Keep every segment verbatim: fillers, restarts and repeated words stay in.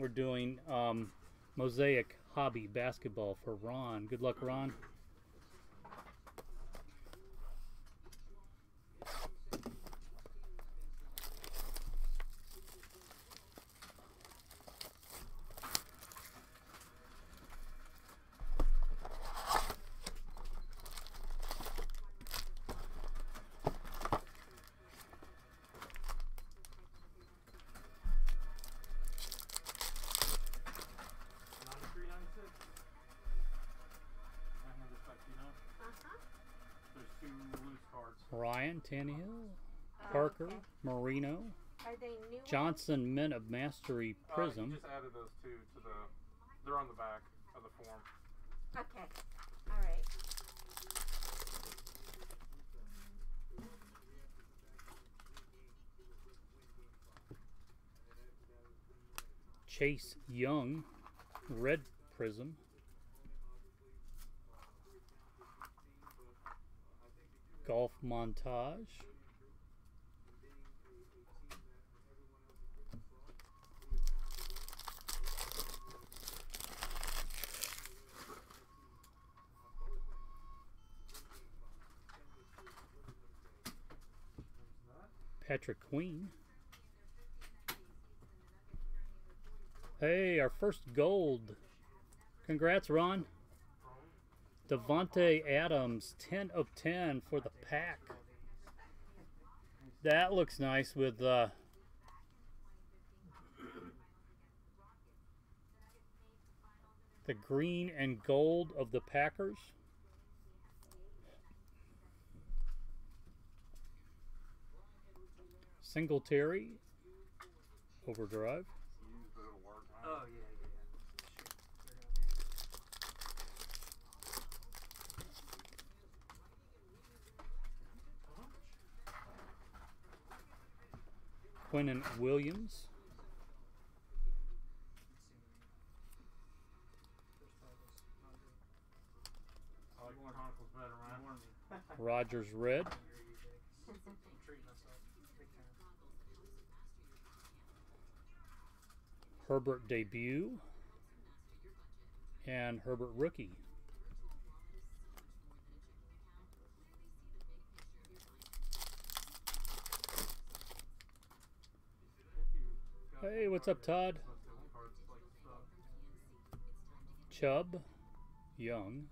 we're doing um, Mosaic Hobby Basketball for Ron. Good luck, Ron. Ryan, Tannehill, Parker, okay. Marino, Are they new Johnson, ones? Men of Mastery, Prizm. Uh, just added those two to the. They're on the back of the form. Okay. All right. Chase Young, Red Prizm. Golf Montage. Patrick Queen. Hey, our first gold. Congrats, Ron. Davante Adams, ten of ten for the pack. That looks nice with uh, the green and gold of the Packers. Singletary, Overdrive. Oh, yeah, yeah, Quinnen Williams. I like Chronicles better, man. Rogers Red. Herbert debut. And Herbert rookie. Hey, what's up, Todd? Chubb, Young.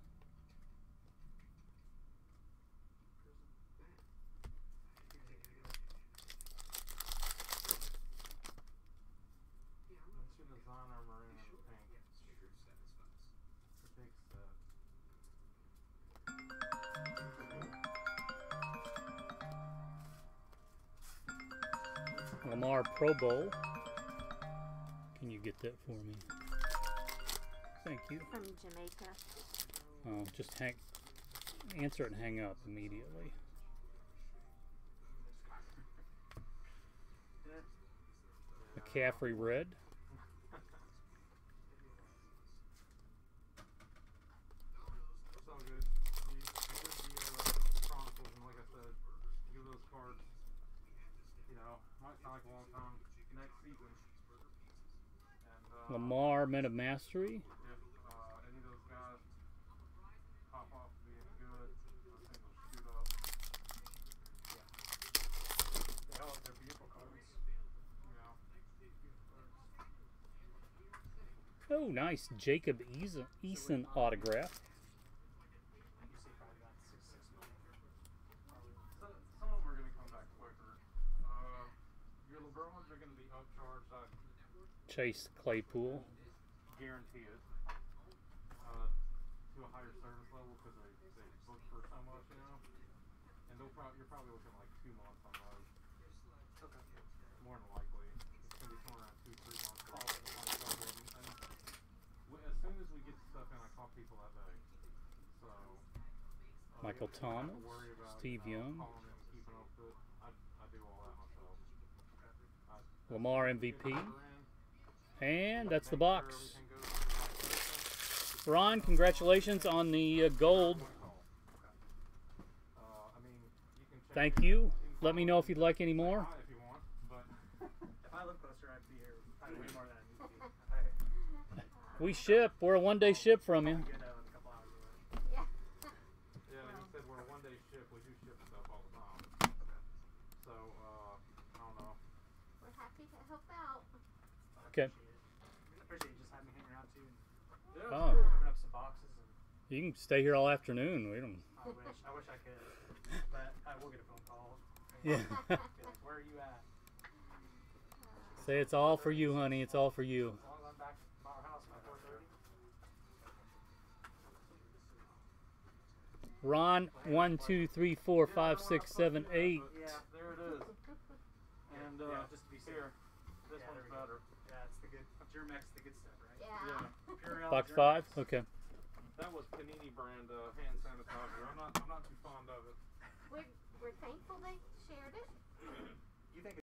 Lamar Pro Bowl. Can you get that for me? Thank you. From Jamaica. Oh, just hang, answer it and hang up immediately. McCaffrey Red. It's all good. You, you did the uh, Chronicles, and like I said, give those cards, you know, might sound like a long time next season. And, uh, Lamar Men of Mastery. if uh, any of those guys pop off being good, those things will shoot up. Yeah. They are, they're beautiful cards. You know. Oh, nice. Jacob Eason, Eason autograph. So, some of them are going to come back quicker. Uh, your LeBrons are going to be upcharged. I Chase Claypool. guarantee it. Uh, to a higher service level because they, they book for so much, you know. And they'll probably you're probably looking like two months on those. Okay. More than likely, it's going to be somewhere around two, three months. On a couple of them. And we, as soon as we get stuff in, I call people that day. So. Uh, Michael you don't have Thomas, to worry about, Steve uh, Young. calling in and keeping up with it. I, I do all that myself. I, Lamar M V P. in, And that's the make sure box. everything goes to the right person. Ron, congratulations on the uh, gold. Uh, I mean, you can check Thank in- you. can Let me call know in if you'd like any and say more. hi if you want, but If I live closer, I'd be here. I'd way more than I need to be. I, We ship. We're a one-day ship from you. Yeah, Yeah. yeah. And he said we're a one-day ship. We do ship stuff all the time. So uh, I don't know. We're happy to help out. Okay. I appreciate you just having me hang around too. Yeah. Oh, Open up some boxes. And you can stay here all afternoon. We don't. I wish, I wish I could, but I will get a phone call. Yeah. Be like, where are you at? Say it's all for you, honey. It's all for you. As long as I'm back at our house by four thirty. Ron, one, two, three, four, five, six, seven, eight. Yeah, there it is. And uh, Yeah, just to be safe. here, this Yeah, one's there we go. better. Yeah, it's the good. Germex, the good stuff, right? Yeah. Yeah. Purell, Box Germex. five. Okay. That was Panini brand uh, hand sanitizer. I'm not, I'm not too fond of it. We're, we're thankful they shared it. You think